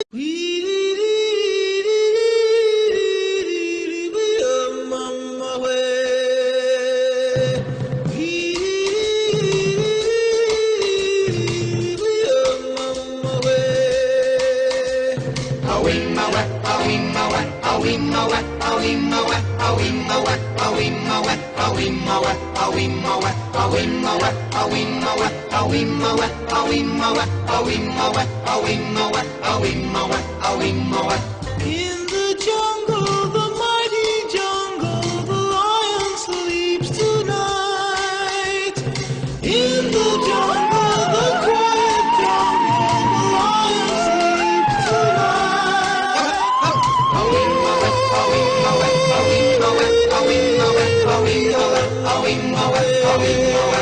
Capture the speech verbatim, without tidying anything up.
In the jungle, the mighty jungle, the lion sleeps tonight. In the jungle, the quiet jungle, the lion sleeps tonight.